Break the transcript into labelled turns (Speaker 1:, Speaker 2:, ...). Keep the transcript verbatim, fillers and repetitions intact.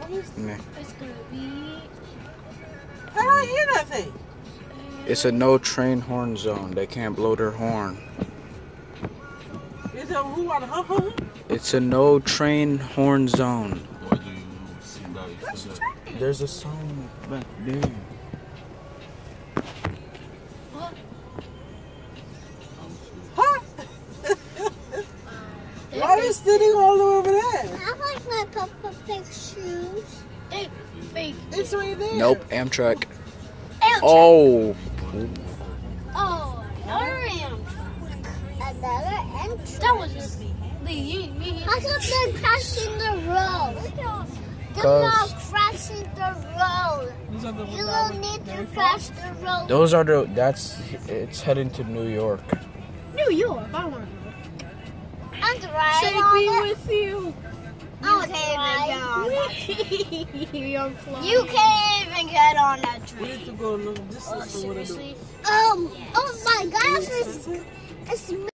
Speaker 1: Nah.
Speaker 2: It's gonna be.
Speaker 3: I don't hear nothing.
Speaker 1: It's a no train horn zone. They can't blow their horn.
Speaker 3: Is it who on huh, huh?
Speaker 1: It's a no train horn zone.
Speaker 4: Why do you see that?
Speaker 1: There's a sign back there.
Speaker 2: What?
Speaker 3: Huh? Why are you sitting all the way over there?
Speaker 5: I like my Peppa Pig shoes.
Speaker 2: Hey, fake.
Speaker 3: It's right there.
Speaker 1: Nope, Amtrak.
Speaker 2: Amtrak.
Speaker 1: Oh.
Speaker 2: Oh, another Amtrak.
Speaker 5: Another entrance.
Speaker 2: That was just. Lee, you, me,
Speaker 5: How come they're crashing the road? They're
Speaker 1: Cause-
Speaker 5: not crashing the road. You don't need to crash the road.
Speaker 1: Those are the. That's. It's heading to New York.
Speaker 2: New York. I want to go.
Speaker 5: I'm driving
Speaker 2: Take
Speaker 5: on
Speaker 2: me
Speaker 5: it.
Speaker 2: with you.
Speaker 5: I'm
Speaker 2: You can't even
Speaker 5: driving.
Speaker 2: get on that. You're flying.
Speaker 5: You can't even get on that
Speaker 3: We
Speaker 5: train.
Speaker 3: need to go look. This
Speaker 2: Oh,
Speaker 3: is what I do.
Speaker 2: seriously?
Speaker 5: Um. Oh my gosh! It's, it's